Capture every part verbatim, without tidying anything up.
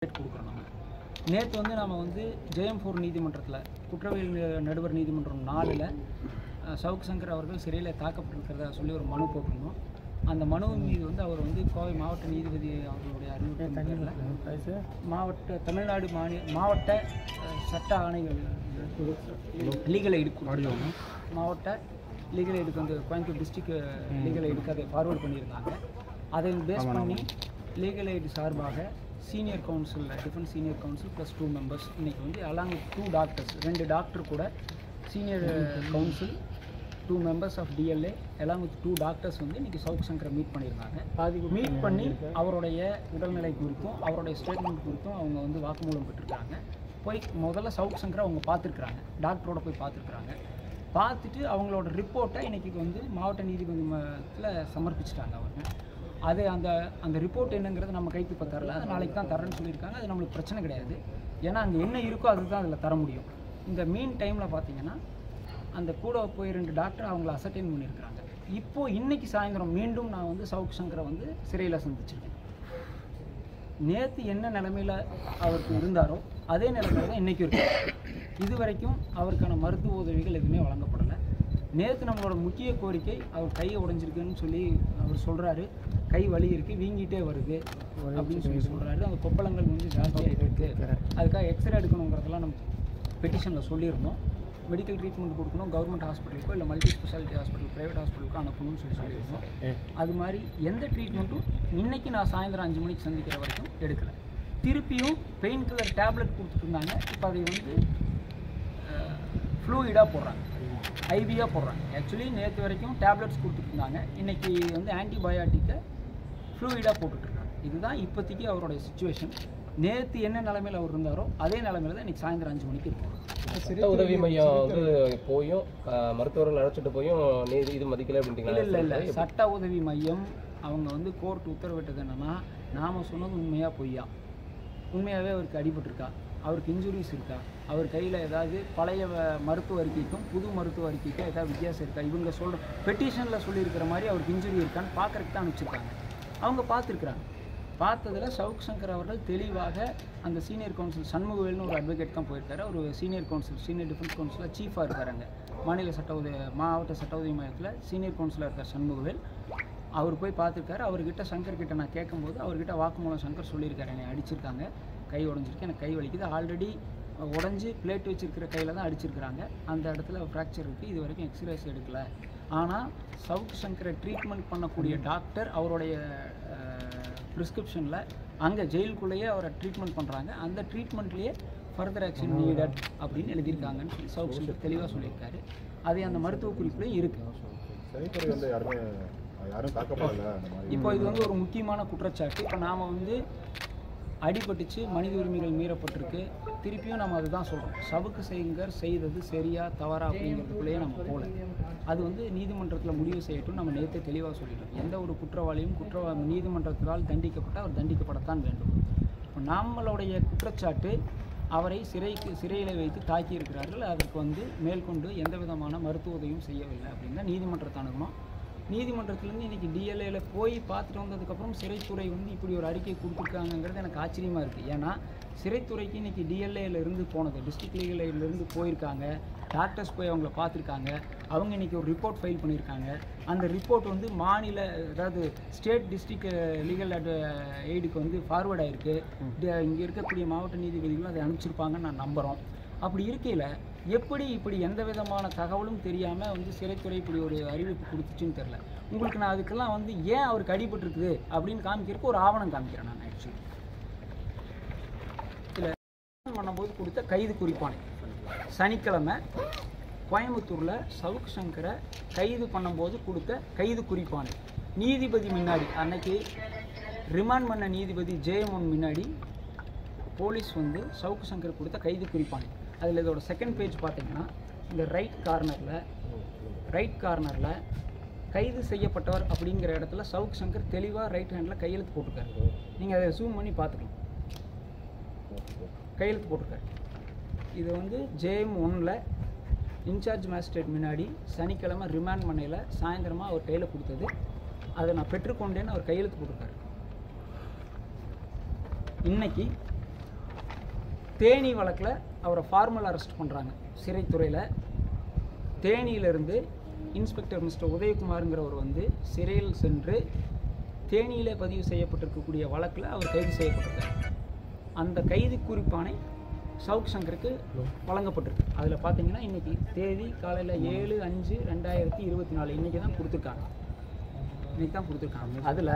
கொடுக்குறோம். நம்ம நேற்று வந்து நம்ம வந்து ஜெயம் ஃபோர் நீதிமன்றத்தில் குற்றவியல் நடுவர் நீதிமன்றம் நாலில் சவுக் சங்கர் அவர்கள் சிறையில் தாக்கப்பட்டிருக்கிறதா சொல்லி ஒரு மனு போட்டிருந்தோம். அந்த மனுவின் மீது வந்து அவர் வந்து கோவை மாவட்ட நீதிபதி அவர்களுடைய அறிவுறுத்தல் மாவட்ட தமிழ்நாடு மாநில மாவட்ட சட்ட ஆணைகள் லீகல் எய்டுக்கு மாவட்ட லீகல் எய்டுக்கு வந்து கோயம்புத்தூர் டிஸ்ட்ரிக்ட் லீகல் எய்டுக்கு அதை ஃபார்வர்ட் பண்ணியிருந்தாங்க. அதை பேஸ் பண்ணி லீகல் எய்டு சார்பாக senior counsel defence senior counsel plus two members இன்றைக்கி வந்து அலாங் வித் டூ டாக்டர்ஸ் ரெண்டு டாக்டர் கூட senior counsel two members of DLA எல்லாம் வித் டூ டாக்டர்ஸ் வந்து இன்றைக்கி சவுக் சங்கரை மீட் பண்ணியிருந்தாங்க. பாதி மீட் பண்ணி அவருடைய உடல்நிலை குறித்தும் அவருடைய ஸ்டேட்மெண்ட் குறித்தும் அவங்க வந்து வாக்குமூலம் பெற்றிருக்காங்க. போய் முதல்ல சவுக் சங்கரை அவங்க பார்த்துருக்குறாங்க, டாக்டரோட போய் பார்த்துருக்குறாங்க. பார்த்துட்டு அவங்களோட ரிப்போர்ட்டை இன்றைக்கி வந்து மாவட்ட நீதிமன்றத்தில் சமர்ப்பிச்சிட்டாங்க அவங்க. அது அந்த அந்த ரிப்போர்ட் என்னங்கிறது நம்ம கைக்கு இப்போ தரல, அது நாளைக்கு தான் தரேன்னு சொல்லியிருக்காங்க. அது நம்மளுக்கு பிரச்சனை கிடையாது, ஏன்னா அங்கே என்ன இருக்கோ அதுதான் அதில் தர முடியும். இந்த மீன் டைமில் பார்த்தீங்கன்னா அந்த கூட போய் ரெண்டு டாக்டர் அவங்கள அசர்டைன் பண்ணியிருக்கிறாங்க. இப்போது இன்றைக்கி சாயந்தரம் மீண்டும் நான் வந்து சவுக் சங்கரை வந்து சிறையில் சந்திச்சிருக்கேன். நேற்று என்ன நிலைமையில் அவருக்கு இருந்தாரோ அதே நிலைமையில் தான் இன்றைக்கும் இருக்கு. இது வரைக்கும் அவருக்கான மருத்துவ உதவிகள் எதுவுமே வழங்கப்படலை. நேற்று நம்மளோட முக்கிய கோரிக்கை, அவர் கையை உடைஞ்சிருக்குன்னு சொல்லி அவர் சொல்கிறாரு, கை வலி இருக்குது, வீங்கிட்டே வருது அப்படின்னு சொல்லி சொல்கிறாரு. அந்த கொப்பளங்கள் வந்து ஜாஸ்தியாக இருக்குது, அதுக்காக எக்ஸ்ரே எடுக்கணுங்கிறதெல்லாம் நம்ம பெட்டிஷனில் சொல்லியிருந்தோம். மெடிக்கல் ட்ரீட்மெண்ட் கொடுக்கணும், கவர்மெண்ட் ஹாஸ்பிட்டலுக்கோ இல்லை மல்டி ஸ்பெஷாலிட்டி ஹாஸ்பிட்டல் ப்ரைவேட் ஹாஸ்பிட்டலுக்கோ அனுப்பணும்னு சொல்லி சொல்லியிருந்தோம். அது மாதிரி எந்த ட்ரீட்மெண்ட்டும் இன்றைக்கி நான் சாயந்தரம் அஞ்சு மணிக்கு சந்திக்கிற வரைக்கும் எடுக்கலை. திருப்பியும் பெயின் கில்லர் டேப்லெட் கொடுத்துருந்தாங்க. இப்போ அதை வந்து ஃப்ளூயிடாக போடுறாங்க, ஐவியாக போடுறாங்க. ஆக்சுவலி நேற்று வரைக்கும் டேப்லெட்ஸ் கொடுத்துருந்தாங்க, இன்றைக்கி வந்து ஆன்டிபயோட்டிக்கை ஃப்ளூயிடாக போட்டுட்ருக்காங்க. இதுதான் இப்போதைக்கு அவருடைய சுச்சுவேஷன். நேற்று என்ன நிலைமையில் அவர் இருந்தாரோ அதே நிலைமையில் தான் இன்றைக்கி சாயந்தரம் அஞ்சு மணிக்கு இருக்கும். சட்ட உதவி மையம் வந்து போயும் மருத்துவர்கள் அழைச்சிட்டு போயும் நீதி இது மதிக்கலை அப்படின்ட்டு இல்லை இல்லை இல்லை சட்ட உதவி மையம் அவங்க வந்து கோர்ட் உத்தரவிட்டது என்னென்னா, நாம் சொன்னது உண்மையாக பொய்யா, உண்மையாகவே அவருக்கு அடிபட்டிருக்கா, அவருக்கு இன்ஜுரிஸ் இருக்கா, அவர் கையில் ஏதாவது பழைய மருத்துவ அறிக்கைக்கும் புது மருத்துவ அறிக்கைக்கும் ஏதாவது வித்தியாசம் இருக்கா, இவங்க சொல்கிற பெட்டிஷனில் சொல்லியிருக்கிற மாதிரி அவருக்கு இன்ஜுரி இருக்கான்னு பார்க்குறதுக்கு தான் அனுப்பிச்சிருக்காங்க. அவங்க பார்த்துருக்குறாங்க. பார்த்ததில் சவுக் சங்கர் அவர்கள் தெளிவாக அந்த சீனியர் கவுன்சில் சண்முகவேல்னு ஒரு அட்வொகேட் தான் போயிருக்காரு. ஒரு சீனியர் கவுன்சில் சீனியர் டிஃபென்ஸ் கவுன்சிலில் சீஃபாக இருக்காருங்க மாநில சட்ட உதவி மாவட்ட சட்ட உதவி மையத்தில் சீனியர் கவுன்சிலாக இருக்கார் சண்முகவேல். அவர் போய் பார்த்துருக்காரு. அவர்கிட்ட சங்கர் கிட்ட நான் கேட்கும்போது அவர்கிட்ட வாக்குமூலம் சங்கர் சொல்லியிருக்காரு, என்னை அடிச்சிருக்காங்க, கை உடஞ்சிருக்கு, எனக்கு கை வலிக்குது, ஆல்ரெடி உடஞ்சி பிளேட் வச்சுருக்கிற கையில் தான் அடிச்சிருக்கிறாங்க, அந்த இடத்துல ஃப்ராக்சர் இருக்குது, இது வரைக்கும் எக்ஸ்ரேஸ் எடுக்கலை. ஆனால் சவுக் சங்கரை ட்ரீட்மெண்ட் பண்ணக்கூடிய டாக்டர் அவருடைய ப்ரிஸ்கிரிப்ஷனில் அங்கே ஜெயிலுக்குள்ளேயே அவரை ட்ரீட்மெண்ட் பண்ணுறாங்க, அந்த ட்ரீட்மெண்ட்லேயே ஃபர்தர் ஆக்ஷன் நீடட் அப்படின்னு எழுதியிருக்காங்கன்னு சொல்லி சவுக் சங்கர் தெளிவாக சொல்லியிருக்காரு. அதே அந்த மருத்துவ குறிப்புலையும் இருக்குது. இப்போ இது வந்து ஒரு முக்கியமான குற்றச்சாட்டு. இப்போ நாம் வந்து அடிபட்டுச்சு, மனித உரிமைகள் மீறப்பட்டிருக்கு, திருப்பியும் நம்ம அதுதான் சொல்கிறோம். சவுக்கு சங்கர் செய்தது சரியா தவறா அப்படிங்கிறதுக்குள்ளேயே நம்ம போகல. அது வந்து நீதிமன்றத்தில் முடிவு செய்யட்டும். நம்ம நேற்றே தெளிவாக சொல்லிட்டோம், எந்த ஒரு குற்றவாளியும் குற்ற நீதிமன்றத்தால் தண்டிக்கப்பட்டால் அவர் தண்டிக்கப்படத்தான் வேண்டும். இப்போ நம்மளுடைய குற்றச்சாட்டு அவரை சிறைக்கு சிறையில் வைத்து தாக்கியிருக்கிறார்கள், அதற்கு வந்து மேற்கொண்டு எந்த விதமான மருத்துவ உதவியும் செய்யவில்லை அப்படின்னு தான் நீதிமன்றத்தை அணுகணும். நீதிமன்றத்திலேருந்து இன்றைக்கி டிஎல்ஏல போய் பார்த்துட்டு வந்ததுக்கப்புறம் சிறைத்துறை வந்து இப்படி ஒரு அறிக்கை கொடுத்துருக்காங்கிறது எனக்கு ஆச்சரியமாக இருக்குது. ஏன்னா சிறைத்துறைக்கு இன்றைக்கி டிஎல்ஏல இருந்து போனது, டிஸ்ட்ரிக்ட் லீகலேருந்து போயிருக்காங்க, டாக்டர்ஸ் போய் அவங்கள பார்த்துருக்காங்க, அவங்க இன்றைக்கி ஒரு ரிப்போர்ட் ஃபைல் பண்ணியிருக்காங்க. அந்த ரிப்போர்ட் வந்து மாநில அதாவது ஸ்டேட் டிஸ்ட்ரிக்ட் லீகல் அட் எய்டுக்கு வந்து ஃபார்வர்ட் ஆகிருக்கு. இங்கே இருக்கக்கூடிய மாவட்ட நீதிபதிகளும் அதை அனுப்பிச்சிருப்பாங்கன்னு நான் நம்புகிறோம். அப்படி இருக்கையில் எப்படி இப்படி எந்த விதமான தகவலும் தெரியாமல் வந்து சிறைத்துறை இப்படி ஒரு அறிவிப்பு கொடுத்துச்சுன்னு தெரில. உங்களுக்கு நான் அதுக்கெல்லாம் வந்து ஏன் அவருக்கு அடிபட்டுருக்குது அப்படின்னு காமிக்கிறதுக்கு ஒரு ஆவணம் காமிக்கிறேன். நான் ஆக்சுவலி இதில் பண்ணும்போது கொடுத்த கைது குறிப்பானை சனிக்கிழமை கோயம்புத்தூரில் சவுக் சங்கரை கைது பண்ணும்போது கொடுத்த கைது குறிப்பானை நீதிபதி முன்னாடி, அன்னைக்கு ரிமாண்ட் பண்ண நீதிபதி ஜெயமோகன் முன்னாடி போலீஸ் வந்து சவுக் சங்கர் கொடுத்த கைது குறிப்பானை. அதில் இதோட செகண்ட் பேஜ் பார்த்தீங்கன்னா இந்த ரைட் கார்னரில் ரைட் கார்னரில் கைது செய்யப்பட்டவர் அப்படிங்கிற இடத்துல சவுக் சங்கர் தெளிவாக ரைட் ஹேண்டில் கையெழுத்து போட்டிருக்காரு. நீங்கள் அதை ஜூம் பண்ணி பார்த்துக்கலாம், கையெழுத்து போட்டிருக்காரு. இது வந்து ஜேஎம் ஒன்னில் இன்சார்ஜ் மேஜிஸ்ட்ரேட் முன்னாடி சனிக்கிழமை ரிமாண்ட் பண்ணையில் சாயந்தரமாக அவர் கையில் கொடுத்தது, அதை நான் பெற்றுக்கொண்டேன்னு அவர் கையெழுத்து போட்டிருக்காரு. இன்னைக்கு தேனி வழக்கில் அவரை ஃபார்மல் அரெஸ்ட் பண்ணுறாங்க சிறைத்துறையில். தேனியிலிருந்து இன்ஸ்பெக்டர் மிஸ்டர் உதயகுமாருங்கிறவர் வந்து சிறையில் சென்று தேனியில் பதிவு செய்யப்பட்டிருக்கக்கூடிய வழக்கில் அவர் கைது செய்யப்பட்டிருக்கார். அந்த கைது குறிப்பானை சவுக் சங்கருக்கு வழங்கப்பட்டிருக்கு. அதில் பார்த்தீங்கன்னா இன்றைக்கி தேதி காலையில் ஏழு அஞ்சு ரெண்டாயிரத்தி இருபத்தி நாலு இன்றைக்கி தான் கொடுத்துருக்காங்க இன்றைக்கி தான் கொடுத்துருக்காங்க. அதில்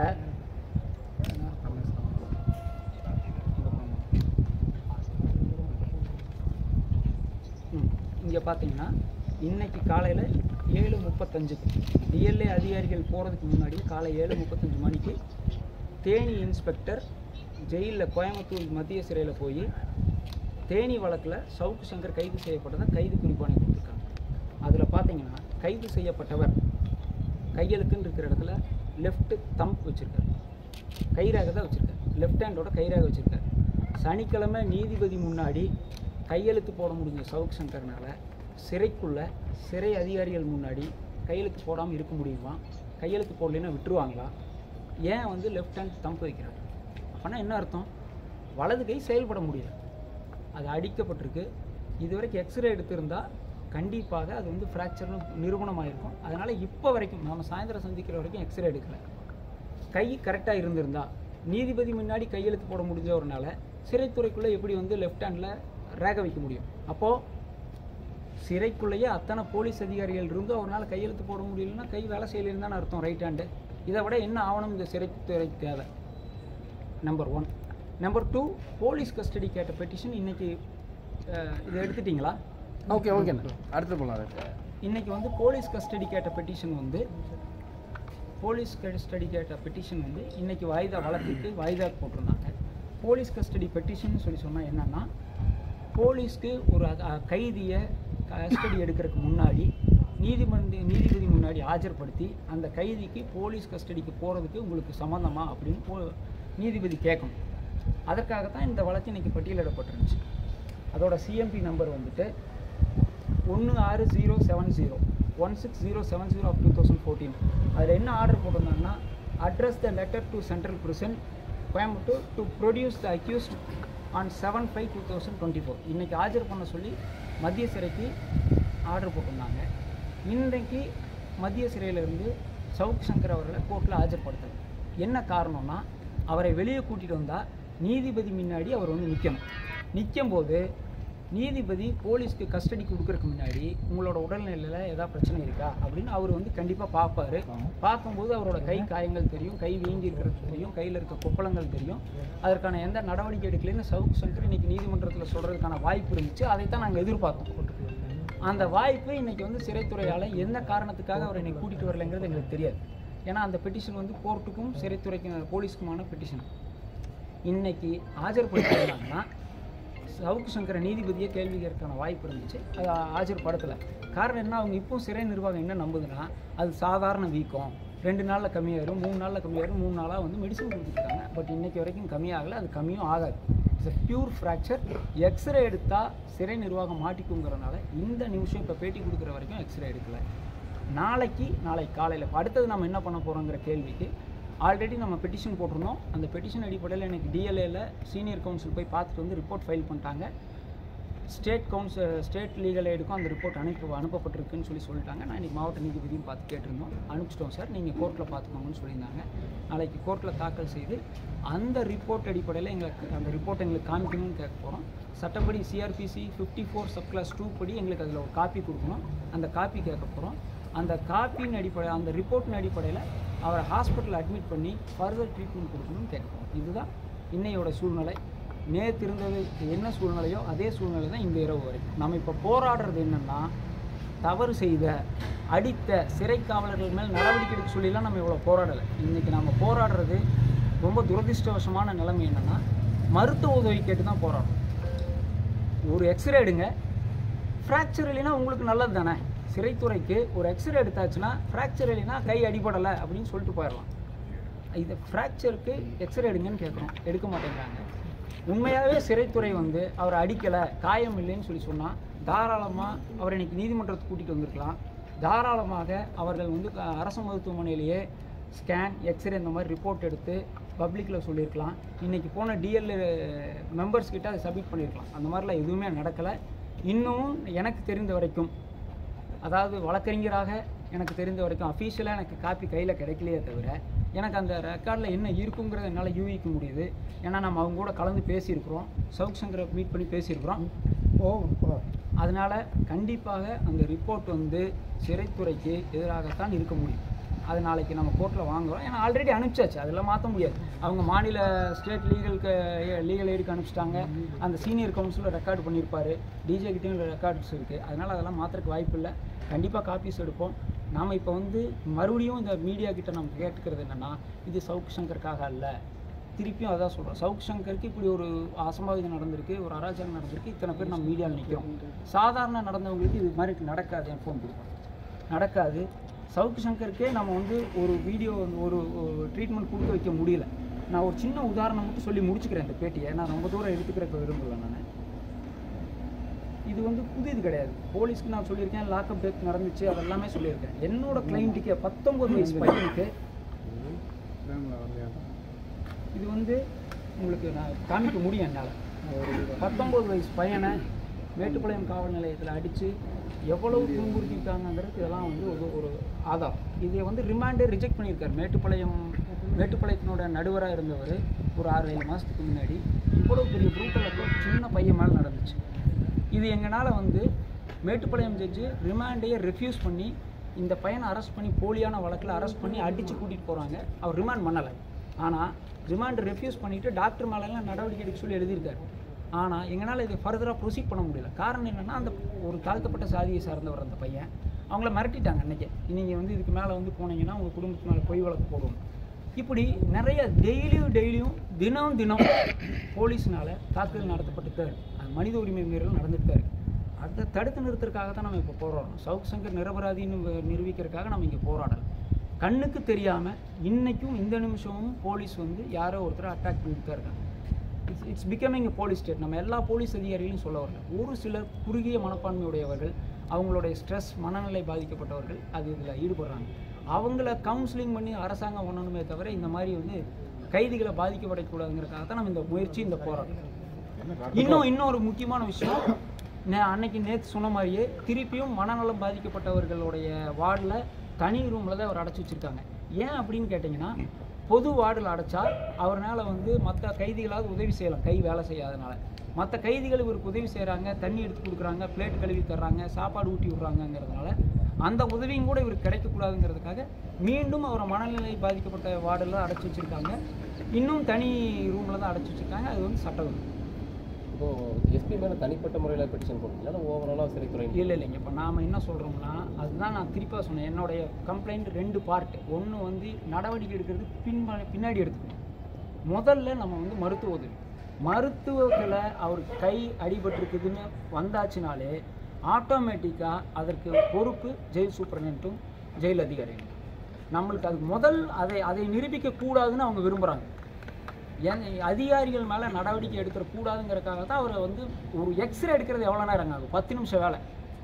இங்கே பார்த்தீங்கன்னா இன்றைக்கி காலையில் ஏழு முப்பத்தஞ்சுக்கு டிஎல்ஏ அதிகாரிகள் போகிறதுக்கு முன்னாடி காலை ஏழு முப்பத்தஞ்சு மணிக்கு தேனி இன்ஸ்பெக்டர் ஜெயிலில் கோயம்புத்தூர் மத்திய சிறையில் போய் தேனி வழக்கில் சவுக்கு சங்கர் கைது செய்யப்பட்டதை கைது குறிப்பானை கொடுத்துருக்காங்க. அதில் பார்த்தீங்கன்னா கைது செய்யப்பட்டவர் கையெழுத்துன்னு இருக்கிற இடத்துல லெஃப்ட் தம்ப் வச்சுருக்காரு, கைரேகை தான் வச்சுருக்காரு, லெஃப்ட் ஹேண்டோட கைரேகை வச்சுருக்காரு. சனிக்கிழமை நீதிபதி முன்னாடி கையெழுத்து போட முடிஞ்ச சவுக் சங்கர்னால சிறைக்குள்ளே சிறை அதிகாரிகள் முன்னாடி கையெழுத்து போடாமல் இருக்க முடியுமா? கையெழுத்து போடலைன்னா விட்டுருவாங்களா? ஏன் வந்து லெஃப்ட் ஹேண்ட் தம்ப் வைக்கிறார்? அப்படின்னா என்ன அர்த்தம்? வலது கை செயல்பட முடியல, அது அடிக்கப்பட்டிருக்கு. இதுவரைக்கும் எக்ஸ்ரே எடுத்திருந்தால் கண்டிப்பாக அது வந்து ஃப்ராக்சர்னு நிரூபணமாயிருக்கும். அதனால் இப்போ வரைக்கும் நாம் சாயந்தரம் சந்திக்கிற வரைக்கும் எக்ஸ்ரே எடுக்கலை. கை கரெக்டாக இருந்திருந்தா நீதிபதி முன்னாடி கையெழுத்து போட முடிஞ்சவர்னால சிறைத்துறைக்குள்ளே எப்படி வந்து லெஃப்ட் ஹேண்டில் ரேகை வைக்க முடியும்? அப்போது சிறைக்குள்ளேயே அத்தனை போலீஸ் அதிகாரிகள் இருந்து அவரால் கையெழுத்து போட முடியலன்னா கை வேலை செய்யலைன்னு தானே அர்த்தம், ரைட் ஹேண்டு. இதை விட என்ன ஆவணம் இந்த சிறைத்துறைக்கு தேவை? Number one. Number two, police custody கேட்ட பெட்டிஷன் இன்றைக்கி இதை எடுத்துட்டிங்களா? ஓகே ஓகேண்ணா, அடுத்து போகலாம். இன்றைக்கி வந்து போலீஸ் கஸ்டடி கேட்ட பெட்டிஷன் வந்து போலீஸ் கஸ்டடி கேட்ட பெட்டிஷன் வந்து இன்றைக்கி வாய்தா வழக்குக்கு வாய்தா போட்டிருந்தாங்க. போலீஸ் கஸ்டடி பெட்டிஷன் சொல்லி சொன்னால் என்னென்னா, போலீஸ்க்கு ஒரு கைதியை கஸ்டடி எடுக்கிறதுக்கு முன்னாடி நீதிமன்ற நீதிபதி முன்னாடி ஆஜர்படுத்தி அந்த கைதிக்கு போலீஸ் கஸ்டடிக்கு போகிறதுக்கு உங்களுக்கு சம்மந்தமா அப்படின்னு போ நீதிபதி கேட்கணும். அதற்காகத்தான் இந்த வழக்கு இன்றைக்கி பட்டியலிடப்பட்டிருந்துச்சு. அதோட சிஎம்பி நம்பர் வந்துட்டு ஒன்று ஆறு zero seven zero one six zero seven zero of two thousand fourteen. அதில் என்ன ஆர்டர் போட்டிருந்தாங்கன்னா, address the letter to central prison Coimbatore to produce the accused on seven five two thousand twenty four இன்றைக்கி ஆஜர் பண்ண சொல்லி மத்திய சிறைக்கு ஆர்டர் போட்டிருந்தாங்க. இன்றைக்கு மத்திய சிறையிலிருந்து சவுக் சங்கர் அவர்களை கோர்ட்டில் ஆஜர்படுத்தலை. என்ன காரணம்னா, அவரை வெளியே கூட்டிகிட்டு வந்தால் நீதிபதி முன்னாடி அவர் வந்து நிற்கணும். நிற்கும்போது நீதிபதி போலீஸ்க்கு கஸ்டடி கொடுக்கறதுக்கு முன்னாடி உங்களோட உடல்நிலையில் ஏதாவது பிரச்சனை இருக்கா அப்படின்னு அவர் வந்து கண்டிப்பாக பார்ப்பார். பார்க்கும்போது அவரோட கை காயங்கள் தெரியும், கை வீங்கி இருக்கிறது தெரியும், கையில் இருக்க கொப்பளங்கள் தெரியும். அதற்கான எந்த நடவடிக்கை எடுக்கலைன்னு சவுக் சங்கர் இன்றைக்கி நீதிமன்றத்தில் சொல்கிறதுக்கான வாய்ப்பு இருந்துச்சு. அதைத்தான் நாங்கள் எதிர்பார்த்தோம். அந்த வாய்ப்பு இன்றைக்கி வந்து சிறைத்துறையால் எந்த காரணத்துக்காக அவர் இன்றைக்கி கூட்டிகிட்டு வரலைங்கிறது எங்களுக்கு தெரியாது. ஏன்னா அந்த பெட்டிஷன் வந்து கோர்ட்டுக்கும் சிறைத்துறைக்கும் போலீஸ்க்குமான பெட்டிஷன். இன்றைக்கி ஆஜர்படுத்தினாங்கன்னா சவுக்கு சங்கர நீதிபதியை கேள்வி கேட்கறதுக்கான வாய்ப்பு இருந்துச்சு. அது ஆஜர்படுத்தலை. காரணம் என்ன, அவங்க இப்போ சிறை நிர்வாகம் என்ன நம்புதுன்னா, அது சாதாரண வீக்கம், ரெண்டு நாளில் கம்மியாயிரும், மூணு நாளில் கம்மியாயிரும், மூணு நாளாக வந்து மெடிசன் கொடுத்துருக்காங்க. பட் இன்றைக்கி வரைக்கும் கம்மியாகலை, அது கம்மியும் ஆகாது. It's a pure fracture. X-ray எடுத்தால் சிறை நிர்வாகம் மாட்டிக்குங்கிறனால இந்த நிமிஷம் இப்போ பேட்டி கொடுக்குற வரைக்கும் எக்ஸ்ரே எடுக்கலை. நாளைக்கு நாளைக்கு காலையில் அடுத்தது நம்ம என்ன பண்ண போகிறோங்கிற கேள்விக்கு ஆல்ரெடி நம்ம பெட்டிஷன் போட்டிருந்தோம். அந்த பெட்டிஷன் அடிப்படையில் எனக்கு டிஎல்ஏல சீனியர் கவுன்சில் போய் பார்த்துட்டு வந்து ரிப்போர்ட் ஃபைல் பண்ணிட்டாங்க. ஸ்டேட் கவுன்சில் ஸ்டேட் லீகல் எய்டுக்கும் அந்த ரிப்போர்ட் அனுப்பி அனுப்பப்பட்டிருக்குன்னு சொல்லி சொல்லிட்டாங்க. நான் இன்றைக்கி மாவட்ட நீதிபதியும் பார்த்து கேட்டிருந்தோம். அனுப்பிச்சிட்டோம் சார், நீங்கள் கோர்ட்டில் பார்த்துக்கோங்கன்னு சொல்லியிருந்தாங்க. நாளைக்கு கோர்ட்டில் தாக்கல் செய்து அந்த ரிப்போர்ட் அடிப்படையில் எங்களுக்கு அந்த ரிப்போர்ட் எங்களுக்கு காமிக்கணும்னு கேட்க போகிறோம். சட்டப்படி CrPC fifty four sub clause two படி எங்களுக்கு அதில் ஒரு காப்பி கொடுக்கணும். அந்த காப்பி கேட்க போகிறோம். அந்த காப்பின் அடிப்படையில் அந்த ரிப்போர்ட்டின் அடிப்படையில் அவரை ஹாஸ்பிட்டலில் அட்மிட் பண்ணி ஃபர்தர் ட்ரீட்மெண்ட் கொடுக்கணும்னு கேட்குறோம். இதுதான் இன்னையோட சூழ்நிலை. நேற்று இருந்தது என்ன சூழ்நிலையோ அதே சூழ்நிலை தான் இந்த இரவு வரைக்கும். நம்ம இப்போ போராடுறது என்னென்னா, தவறு செய்த அடித்த சிறை காவலர்கள் மேல் நடவடிக்கை எடுக்க சொல்லிலாம் நம்ம இவ்வளோ போராடலை. இன்றைக்கி நம்ம போராடுறது ரொம்ப துரதிருஷ்டவசமான நிலைமை என்னென்னா, மருத்துவ உதவி கேட்டு தான் போராடும். ஒரு எக்ஸ்ரே எடுங்க, ஃப்ராக்சர் இல்லைன்னா உங்களுக்கு நல்லது தானே. சிறைத்துறைக்கு ஒரு எக்ஸ்ரே எடுத்தாச்சுன்னா ஃப்ராக்சர் இல்லைன்னா கை அடிபடலை அப்படின்னு சொல்லிட்டு போயிடலாம். இது ஃப்ராக்சருக்கு எக்ஸ்ரே எடுங்கன்னு கேட்குறோம், எடுக்க மாட்டேங்கிறாங்க. உண்மையாகவே சிறைத்துறை வந்து அவரை அடிக்கலை, காயம் இல்லைன்னு சொல்லி சொன்னால் தாராளமாக அவரை இன்றைக்கி நீதிமன்றத்துக்கு கூட்டிகிட்டு வந்திருக்கலாம். தாராளமாக அவர்கள் வந்து அரசு மருத்துவமனையிலேயே ஸ்கேன் எக்ஸ்ரே இந்த மாதிரி ரிப்போர்ட் எடுத்து பப்ளிக்கில் சொல்லியிருக்கலாம். இன்றைக்கி போன டிஎல் மெம்பர்ஸ் கிட்ட அதை சப்மிட் பண்ணியிருக்கலாம். அந்த மாதிரிலாம் எதுவுமே நடக்கலை. இன்னும் எனக்கு தெரிந்த வரைக்கும், அதாவது வழக்கறிஞராக எனக்கு தெரிந்த வரைக்கும் அஃபீஷியலாக எனக்கு காப்பி கையில் கிடைக்கலையே தவிர எனக்கு அந்த ரெக்கார்டில் என்ன இருக்குங்கிறத என்னால் யூகிக்க முடியுது. ஏன்னா நம்ம அவங்க கூட கலந்து பேசியிருக்கிறோம், சவுக் சங்கரை மீட் பண்ணி பேசியிருக்கிறோம். ஓ அதனால் கண்டிப்பாக அந்த ரிப்போர்ட் வந்து சிறைத்துறைக்கு எதிராகத்தான் இருக்க முடியும். அது நாளைக்கு நம்ம கோர்ட்டில் வாங்குகிறோம். ஏன்னா ஆல்ரெடி அனுப்பிச்சாச்சு, அதெல்லாம் மாற்ற முடியாது. அவங்க மாநில ஸ்டேட் லீகலுக்கு லீகல் எய்டுக்கு அனுப்பிச்சிட்டாங்க. அந்த சீனியர் கவுன்சிலில் ரெக்கார்டு பண்ணியிருப்பார், டிஜே கிட்டேயும் ரெக்கார்ட்ஸ் இருக்குது. அதனால் அதெல்லாம் மாற்றுறதுக்கு வாய்ப்பு இல்லை. கண்டிப்பாக காப்பீஸ் எடுப்போம். நாம் இப்போ வந்து மறுபடியும் இந்த மீடியா கிட்ட நம்ம கேட்டுக்கிறது என்னென்னா, இது சவுக் சங்கருக்காக அல்ல. திருப்பியும் அதான் சொல்கிறோம், சவுக் சங்கருக்கு இப்படி ஒரு அசம்பாவிதம் நடந்திருக்கு, ஒரு அராஜகம் நடந்திருக்கு, இத்தனை பேர் நம்ம மீடியாவில் நிற்கிறோம். சாதாரண நடந்தவங்களுக்கு இது மாதிரி நடக்காது. என் ஃபோன் கொடுப்போம் நடக்காது. சவுக் சங்கருக்கே நம்ம வந்து ஒரு வீடியோ ஒரு ட்ரீட்மெண்ட் கொடுக்க வைக்க முடியல. நான் ஒரு சின்ன உதாரணம் மட்டும் சொல்லி முடிச்சுக்கிறேன் இந்த பேட்டியை. நான் ரொம்ப தூரம் எடுத்துக்கிறக்க விரும்பல. நான் இது வந்து புது இது கிடையாது. போலீஸ்க்கு நான் சொல்லியிருக்கேன், லாக்அப் டெத் நடந்துச்சு, அதெல்லாமே சொல்லியிருக்கேன். என்னோட கிளைண்ட்டுக்கு பத்தொம்பது வயசு பையனுக்கு இது வந்து உங்களுக்கு நான் காமிக்க முடியும் என்னால். ஒரு பத்தொம்பது வயசு பையனை மேட்டுப்பாளையம் காவல் நிலையத்தில் அடித்து எவ்வளவு துன்புறுத்திருக்காங்கிறது இதெல்லாம் வந்து ஒரு ஒரு ஆதாரம். இதை வந்து ரிமாண்டே ரிஜெக்ட் பண்ணியிருக்காரு. மேட்டுப்பாளையம் மேட்டுப்பாளையத்தினோட நடுவராக இருந்தவர் ஒரு ஆறு ஏழு மாதத்துக்கு முன்னாடி இவ்வளோ பெரிய ப்ரூட்டலுக்கு சின்ன பையன் மேலே நடந்துச்சு. இது எங்களால் வந்து மேட்டுப்பாளையம் ஜட்ஜு ரிமாண்டையே ரெஃப்யூஸ் பண்ணி இந்த பையனை அரெஸ்ட் பண்ணி போலியான வழக்கில் அரெஸ்ட் பண்ணி அடித்து கூட்டிகிட்டு போகிறாங்க. அவர் ரிமாண்ட் பண்ணலை. ஆனால் ரிமாண்ட் ரெஃப்யூஸ் பண்ணிவிட்டு டாக்டர் மேலெல்லாம் நடவடிக்கை எடுக்க சொல்லி எழுதியிருக்காரு. ஆனால் எங்களால் இதை ஃபர்தராக ப்ரொசீட் பண்ண முடியல. காரணம் என்னென்னா, அந்த ஒரு தாழ்த்தப்பட்ட சாதியை சார்ந்தவர் அந்த பையன். அவங்கள மிரட்டிட்டாங்க அன்றைக்கே, நீங்கள் வந்து இதுக்கு மேலே வந்து போனீங்கன்னா உங்கள் குடும்பத்து மேலே பொய் வழக்கு போடுவோம். இப்படி நிறைய டெய்லியும் டெய்லியும் தினம் தினம் போலீஸ்னால் தாக்குதல் நடத்தப்பட்டு மனித உரிமை மீறல் நடந்துட்டு இருக்கு. அதை தடுத்து நிறுத்துறதுக்காக தான் நம்ம இப்போ போராடுறோம். சவுக் சங்கர் நிரபராதின்னு நிரூபிக்கிறதுக்காக நம்ம இங்கே போராடலாம். கண்ணுக்கு தெரியாமல் இன்றைக்கும் இந்த நிமிஷமும் போலீஸ் வந்து யாரோ ஒருத்தர் அட்டாக் பண்ணிட்டு தான் இருக்காங்க. It's it's becoming a police state. நம்ம எல்லா போலீஸ் அதிகாரிகளையும் சொல்ல வரல. ஒரு சிலர் குறுகிய மனப்பான்மையுடையவர்கள், அவங்களுடைய ஸ்ட்ரெஸ், மனநிலை பாதிக்கப்பட்டவர்கள் அது இதில் ஈடுபடுறாங்க. அவங்கள கவுன்சிலிங் பண்ணி அரசாங்கம் பண்ணணுமே தவிர இந்த மாதிரி வந்து கைதிகளை பாதிக்கப்படக்கூடாதுங்கிறதுக்காக தான் நம்ம இந்த முயற்சி, இந்த போராட்டம். இன்னும் இன்னொரு முக்கியமான விஷயம், நான் அன்னைக்கு நேற்று சொன்ன மாதிரியே திருப்பியும் மனநலம் பாதிக்கப்பட்டவர்களுடைய வார்டில் தனி ரூமில் தான் அவர் அடைச்சி வச்சுருக்காங்க. ஏன் அப்படின்னு கேட்டிங்கன்னா, பொது வார்டில் அடைச்சா அவரால் வந்து மற்ற கைதிகளாவது உதவி செய்யலாம், கை வேலை செய்யாதனால. மற்ற கைதிகள் இவருக்கு உதவி செய்கிறாங்க, தண்ணி எடுத்து கொடுக்குறாங்க, பிளேட் கழுவி தர்றாங்க, சாப்பாடு ஊட்டி விட்றாங்கங்கிறதுனால அந்த உதவியும் கூட இவருக்கு கிடைக்கக்கூடாதுங்கிறதுக்காக மீண்டும் அவரை மனநிலை பாதிக்கப்பட்ட வார்டில் அடைச்சி வச்சுருக்காங்க. இன்னும் தனி ரூமில் தான் அடைச்சி வச்சுருக்காங்க. அது வந்து சட்டவிரோதம். இப்போது எஸ்பி மேலே தனிப்பட்ட முறையில் பெட்டிஷன் போட்டீங்களா, ஓவராலாக சிறைத்துறை? இல்லை இல்லைங்க. இப்போ நாம் என்ன சொல்கிறோம்னா, அதுதான் நான் திருப்பாக சொன்னேன். என்னுடைய கம்ப்ளைண்ட் ரெண்டு பார்ட். ஒன்று வந்து நடவடிக்கை எடுக்கிறது பின் பின்னாடி எடுத்துக்கணும். முதல்ல நம்ம வந்து மருத்துவ உதவி, மருத்துவத்தில் அவர் கை அடிபட்டிருக்குதுன்னு வந்தாச்சுனாலே ஆட்டோமேட்டிக்காக அதற்கு பொறுப்பு ஜெயில் சூப்பரண்டும் ஜெயில் அதிகாரிகள். நம்மளுக்கு அதுக்கு முதல் அதை அதை நிரூபிக்கக்கூடாதுன்னு அவங்க விரும்புகிறாங்க. என் அதிகாரிகள் மேலே நடவடிக்கை எடுத்துடக்கூடாதுங்கிறதுக்காக தான் அவரை வந்து ஒரு எக்ஸ்ரே எடுக்கிறது எவ்வளோ நேரம் ஆகும்? பத்து நிமிஷம் வேலை.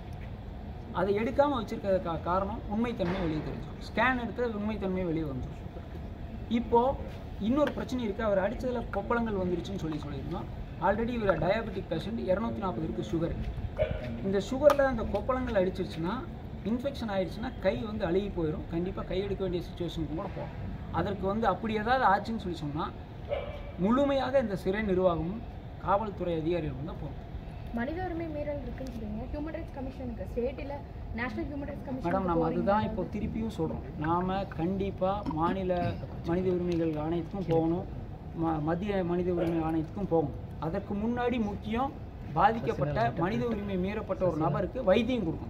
அதை எடுக்காமல் வச்சுருக்கிறதுக்காக காரணம் உண்மைத்தன்மை வெளியே தெரிஞ்சிடும். ஸ்கேன் எடுத்து உண்மைத்தன்மையை வெளியே வந்துடும். இப்போது இன்னொரு பிரச்சனை இருக்குது. அவர் அடித்ததில் கொப்பளங்கள் வந்துருச்சுன்னு சொல்லி சொல்லியிருந்தோம். ஆல்ரெடி இவர் டயபெட்டிக் பேஷண்ட், இரநூத்தி நாற்பது இருக்குது சுகர். இந்த சுகரில் அந்த கொப்பளங்கள் அடிச்சிருச்சுன்னா, இன்ஃபெக்ஷன் ஆகிடுச்சுன்னா கை வந்து அழுகி போயிடும். கண்டிப்பாக கை எடுக்க வேண்டிய சுச்சுவேஷனுக்கு கூட போகும். அதற்கு வந்து அப்படி ஏதாவது ஆச்சுன்னு சொல்லி சொன்னால் முழுமையாக இந்த சிறை நிர்வாகமும் காவல்துறை அதிகாரிகள் தான் போகும். மனித உரிமை மீறல் இருக்குன்னு சொல்லுங்க. ஹியூமன் ரைட்ஸ் கமிஷனுக்கு ஸ்டேட்டில் national human rights commission madam, நம்ம அதுதான் இப்போ திருப்பியும் சொல்கிறோம். நாம் கண்டிப்பாக மாநில மனித உரிமைகள் ஆணையத்துக்கும் போகணும், ம மத்திய மனித உரிமை ஆணையத்துக்கும் போகணும். அதற்கு முன்னாடி முக்கியம், பாதிக்கப்பட்ட மனித உரிமை மீறப்பட்ட ஒரு நபருக்கு வைத்தியம் கொடுக்கணும்.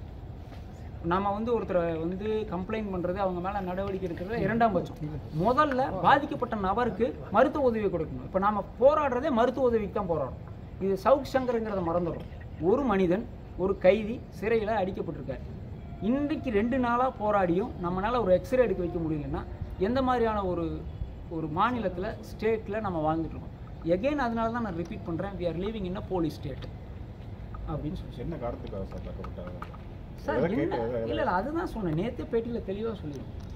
நம்ம வந்து ஒருத்தரை வந்து கம்ப்ளைண்ட் பண்ணுறது, அவங்க மேலே நடவடிக்கை எடுக்கிறது இரண்டாம் பட்சம். முதல்ல பாதிக்கப்பட்ட நபருக்கு மருத்துவ உதவி கொடுக்கணும். இப்போ நாம் போராடுறதே மருத்துவ உதவிக்கு தான் போராடுறோம். இது சவுக் சங்கருங்கிறத மறந்துடும். ஒரு மனிதன், ஒரு கைதி சிறையில் அடிக்கப்பட்டிருக்காரு. இன்றைக்கு ரெண்டு நாளாக போராடியும் நம்மளால் ஒரு எக்ஸ்ரே எடுக்க வைக்க முடியலன்னா எந்த மாதிரியான ஒரு ஒரு மாநிலத்தில், ஸ்டேட்டில் நம்ம வாழ்ந்துட்டுருக்கோம். எகெயின் அதனால தான் நான் ரிப்பீட் பண்ணுறேன், we are living in a police state அப்படின்னு சொல்லி. என்ன காரணத்துக்காக சார் தாக்கப்பட்டாங்க சார்? என்ன இல்லை இல்லை அதுதான் சொன்னேன், நேற்று பேட்டியில் தெளிவாக சொல்லிடுவோம்.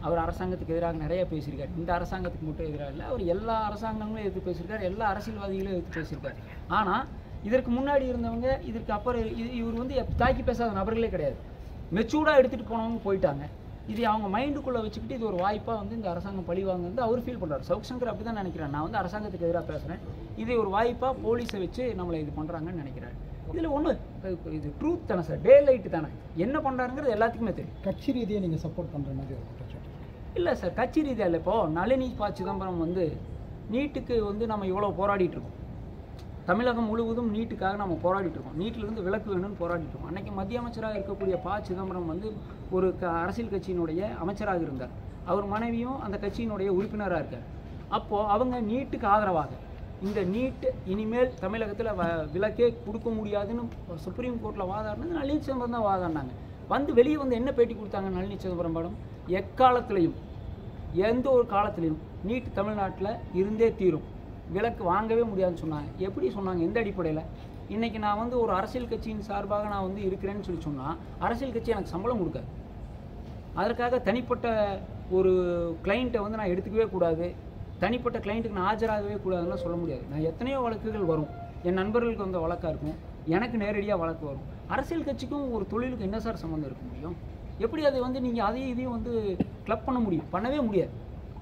அவர் அரசாங்கத்துக்கு எதிராக நிறைய பேசியிருக்காரு. இந்த அரசாங்கத்துக்கு மட்டும் எதிராக இல்லை, அவர் எல்லா அரசாங்கங்களும் எதிர்த்து பேசியிருக்காரு, எல்லா அரசியல்வாதிகளும் எதிர்த்து பேசியிருக்காரு. ஆனால் இதற்கு முன்னாடி இருந்தவங்க, இதற்கு அப்புறம் இவர் வந்து தாக்கி பேசாத நபர்களே கிடையாது. மெச்சூர்டாக எடுத்துகிட்டு போனவங்க போயிட்டாங்க. இது அவங்க மைண்டுக்குள்ளே வச்சுக்கிட்டு இது ஒரு வாய்ப்பாக வந்து இந்த அரசாங்கம் பழி வாங்க வந்து அவர் ஃபீல் பண்ணுறாரு. சவுக் சங்கர் அப்படி தான் நினைக்கிறேன். நான் வந்து அரசாங்கத்துக்கு எதிராக பேசுகிறேன், இது ஒரு வாய்ப்பாக போலீஸை வச்சு நம்மளை இது பண்ணுறாங்கன்னு நினைக்கிறாரு. இதில் ஒன்று இது ட்ரூத் தானே சார், டே லைட்டு தானே, என்ன பண்ணுறாருங்கிறது எல்லாத்துக்குமே தெரியும். கட்சி ரீதியாக நீங்கள் சப்போர்ட் பண்ணுற மாதிரி ஒரு குற்றச்சாட்டு இல்லை சார், கட்சி ரீதியாக இல்லை. இப்போது நளினி ப சிதம்பரம் வந்து நீட்டுக்கு வந்து நம்ம இவ்வளோ போராடிட்டு இருக்கோம், தமிழகம் முழுவதும் நீட்டுக்காக நம்ம போராடிட்டு இருக்கோம், நீட்டிலிருந்து விலக்கு வேணும்னு போராடிட்டு இருக்கோம். அன்றைக்கி மத்திய அமைச்சராக இருக்கக்கூடிய ப சிதம்பரம் வந்து ஒரு க அரசியல் கட்சியினுடைய அமைச்சராக இருந்தார், அவர் மனைவியும் அந்த கட்சியினுடைய உறுப்பினராக இருக்கார். அப்போது அவங்க நீட்டுக்கு ஆதரவாக இந்த நீட்டு இனிமேல் தமிழகத்தில் வ விலக்கே கொடுக்க முடியாதுன்னு சுப்ரீம் கோர்ட்டில் வாதாடினது நளினி சிதம்பரம் தான் வாதாடினாங்க. வந்து வெளியே வந்து என்ன பேட்டி கொடுத்தாங்க நளினி சிதம்பரம் மேடம், எக்காலத்திலையும் எந்த ஒரு காலத்திலையும் நீட் தமிழ்நாட்டில் இருந்தே தீரும், விலக்கு வாங்கவே முடியாதுன்னு சொன்னாங்க. எப்படி சொன்னாங்க, எந்த அடிப்படையில்? இன்றைக்கி நான் வந்து ஒரு அரசியல் கட்சியின் சார்பாக நான் வந்து இருக்கிறேன்னு சொல்லி சொன்னால் அரசியல் கட்சி எனக்கு சம்பளம் கொடுக்காது, அதற்காக தனிப்பட்ட ஒரு கிளைண்ட்டை வந்து நான் எடுத்துக்கவே கூடாது, தனிப்பட்ட கிளைண்ட்டுக்கு நான் ஆஜராகவே கூடாதுன்னு சொல்ல முடியாது. நான் எத்தனையோ வழக்குகள் வரும், என் நண்பர்களுக்கு வந்த வழக்காக இருக்கும், எனக்கு நேரடியாக வழக்கு வரும். அரசியல் கட்சிக்கும் ஒரு தொழிலுக்கு என்ன சார் சம்மந்தம் இருக்க முடியும்? எப்படி அதை வந்து நீங்கள் அதையும் இதையும் வந்து கிளப் பண்ண முடியும்? பண்ணவே முடியாது.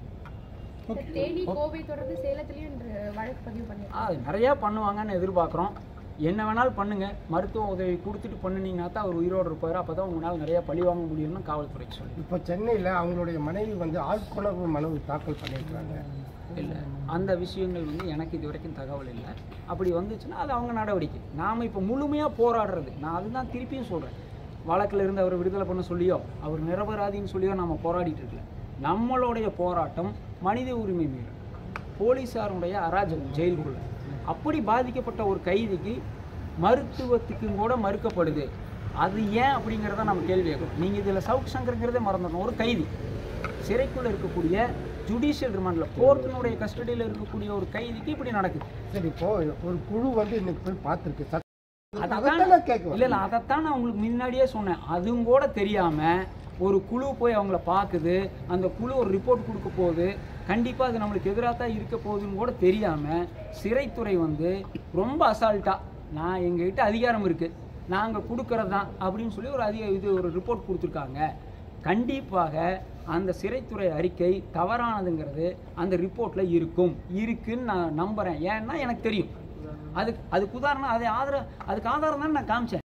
தேனி கோவை தொடர்ந்து சேலத்திலையும் வழக்கு பதிவு பண்ணிருக்காங்க. அது நிறையா பண்ணுவாங்கன்னு எதிர்பார்க்குறோம். என்ன வேணாலும் பண்ணுங்க, மருத்துவ உதவி கொடுத்துட்டு பண்ணினீங்கன்னா தான் அவர் உயிரோடு இருப்பார், அப்போ தான் உங்களால் நிறையா பழி வாங்க முடியும்னு காவல்துறைக்கு சொல்லி. இப்போ சென்னையில் அவங்களுடைய மனைவி வந்து ஆட்கொணர்வு மனு தாக்கல் பண்ணியிருக்காங்க. இல்லை, அந்த விஷயங்கள் வந்து எனக்கு இது வரைக்கும் தகவல் இல்லை. அப்படி வந்துச்சுன்னா அது அவங்க நடவடிக்கை. நாம் இப்போ முழுமையாக போராடுறது, நான் அதுதான் திருப்பியும் சொல்கிறேன், வழக்கில் இருந்து அவரை விடுதலை பண்ண சொல்லியோ அவர் நிரபராதின்னு சொல்லியோ நம்ம போராடிட்டு இருக்கல. நம்மளுடைய போராட்டம் மனித உரிமை மீறல், போலீஸாருடைய அராஜகம், ஜெயிலுக்குள்ள அப்படி பாதிக்கப்பட்ட ஒரு கைதிக்கு மருத்துவத்துக்கும் கூட மறுக்கப்படுது. அது ஏன் அப்படிங்கிறத நம்ம கேள்வி கேட்கணும். நீங்கள் இதில் சவுக் சங்கருங்கிறதே மறந்துடணும். ஒரு கைதி சிறைக்குள்ளே இருக்கக்கூடிய ஜுடிஷியல் ரிமாண்டில் கோர்ட்டினுடைய கஸ்டடியில் இருக்கக்கூடிய ஒரு கைதிக்கு இப்படி நடக்குது. சரி, இப்போ ஒரு குழு வந்து இன்னைக்கு போய் பார்த்துருக்கு, அதைத்தான் கேட்கும். இல்லை இல்லை, அதைத்தான் நான் உங்களுக்கு முன்னாடியே சொன்னேன். அதுவும் கூட தெரியாமல் ஒரு குழு போய் அவங்கள பார்க்குது, அந்த குழு ஒரு ரிப்போர்ட் கொடுக்க போகுது, கண்டிப்பாக அது நம்மளுக்கு எதிராக தான் இருக்க போகுதுன்னு கூட தெரியாமல் சிறைத்துறை வந்து ரொம்ப அசால்ட்டாக நான் எங்ககிட்ட அதிகாரம் இருக்குது, நாங்கள் கொடுக்கறது தான் அப்படின்னு சொல்லி ஒரு அதிக இது ஒரு ரிப்போர்ட் கொடுத்துருக்காங்க. கண்டிப்பாக அந்த சிறைத்துறை அறிக்கை தவறானதுங்கிறது அந்த ரிப்போர்ட்டில் இருக்கும் இருக்குன்னு நான் நம்புகிறேன். ஏன்னா எனக்கு தெரியும். அதுக்கு அதுக்கு உதாரணம் அதை ஆதாரம் அதுக்கு ஆதாரம் தான் நான் காமிச்சேன்.